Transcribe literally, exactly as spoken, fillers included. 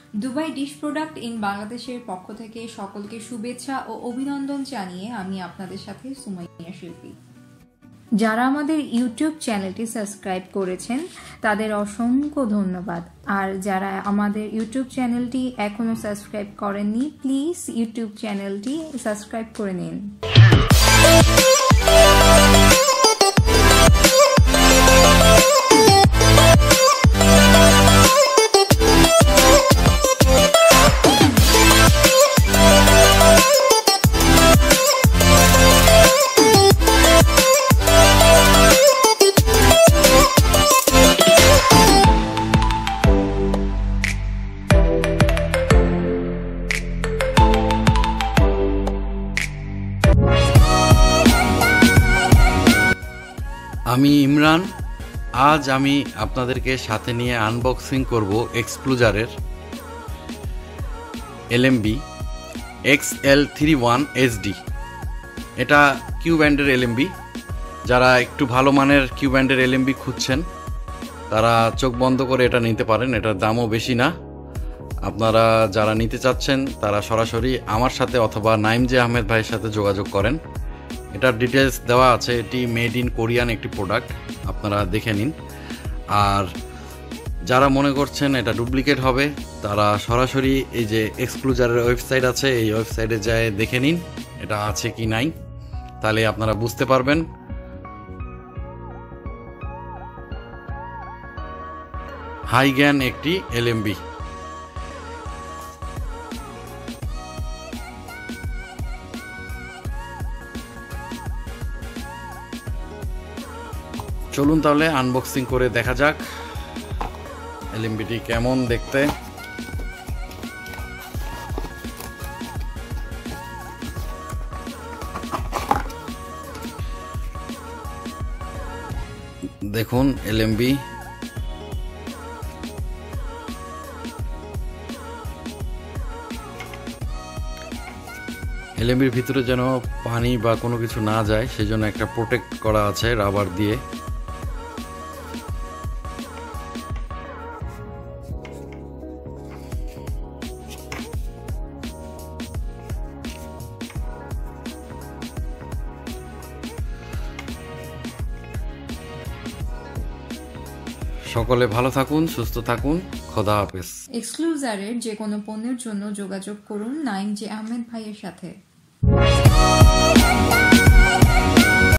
Dubai dish product in বাংলাদেশের পক্ষ থেকে সকলকে শুভেচ্ছা ও অভিনন্দন জানিয়ে আমি আপনাদের সাথে সুমাইয়া শিল্পী। যারা আমাদের ইউটিউব চ্যানেলটি সাবস্ক্রাইব করেছেন তাদের অসংখ্য ধন্যবাদ। আর যারা আমাদের ইউটিউব চ্যানেলটি এখনো সাবস্ক্রাইব করেননি, প্লিজ ইউটিউব চ্যানেলটি সাবস্ক্রাইব করে নিন। আমি ইমরান। আজ আমি আপনাদেরকে সাথে নিয়ে আনবক্সিং করব এক্সক্লুজারের LMB X L three one HD. এটা কিউ ব্যান্ডের এলএমবি। যারা একটু ভালো মানের কিউ ব্যান্ডের এলএমবি খুঁজছেন তারা চোখ বন্ধ করে এটা নিতে পারেন। এটার দামও বেশি না। আপনারা যারা নিতে চাচ্ছেন তারা সরাসরি আমার সাথে অথবা নাইম জে আহমেদ ভাইয়ের সাথে যোগাযোগ করেন। এটার ডিটেলস দেওয়া আছে। এটি মেড ইন কোরিয়ান একটি প্রোডাক্ট, আপনারা দেখে নিন। আর যারা মনে করছেন এটা ডুপ্লিকেট হবে তারা সরাসরি এই যে এক্সক্লুজারের ওয়েবসাইট আছে, এই ওয়েবসাইটে যায় দেখে নিন এটা আছে কি নাই, তাহলে আপনারা বুঝতে পারবেন। হাইগ্যান একটি এলএমবি। চলুন তাহলে আনবক্সিং করে দেখা যাক এলএমবিটি কেমন দেখতে। দেখুন এলএমবি। এলএমবির ভিতরে যেন পানি বা কোনো কিছু না যায় সেজন্য একটা প্রোটেক্ট করা আছে রাবার দিয়ে। সকলে ভালো থাকুন, সুস্থ থাকুন, খোদা হাফেজ। এক্সক্লুজারের যে কোনো পণ্যের জন্য যোগাযোগ করুন নাইম জে আহমেদ ভাইয়ের সাথে।